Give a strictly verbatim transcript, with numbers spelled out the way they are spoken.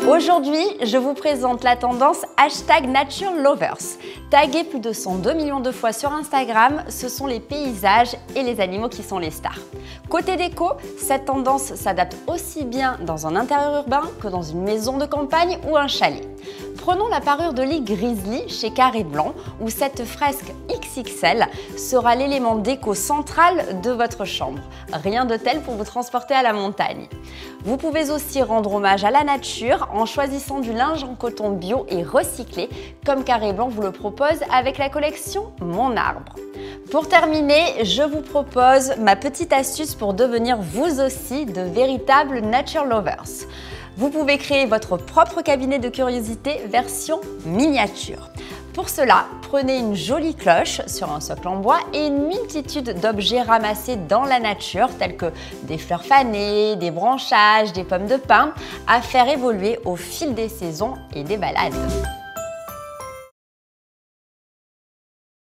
Aujourd'hui, je vous présente la tendance hashtag Nature Lovers. Taguée plus de cent deux millions de fois sur Instagram, ce sont les paysages et les animaux qui sont les stars. Côté déco, cette tendance s'adapte aussi bien dans un intérieur urbain que dans une maison de campagne ou un chalet. Prenons la parure de lit Grizzly chez Carré Blanc, où cette fresque X X L sera l'élément déco central de votre chambre. Rien de tel pour vous transporter à la montagne. Vous pouvez aussi rendre hommage à la nature en choisissant du linge en coton bio et recyclé, comme Carré Blanc vous le propose avec la collection Mon Arbre. Pour terminer, je vous propose ma petite astuce pour devenir vous aussi de véritables Nature Lovers. Vous pouvez créer votre propre cabinet de curiosité version miniature. Pour cela, prenez une jolie cloche sur un socle en bois et une multitude d'objets ramassés dans la nature, tels que des fleurs fanées, des branchages, des pommes de pin, à faire évoluer au fil des saisons et des balades.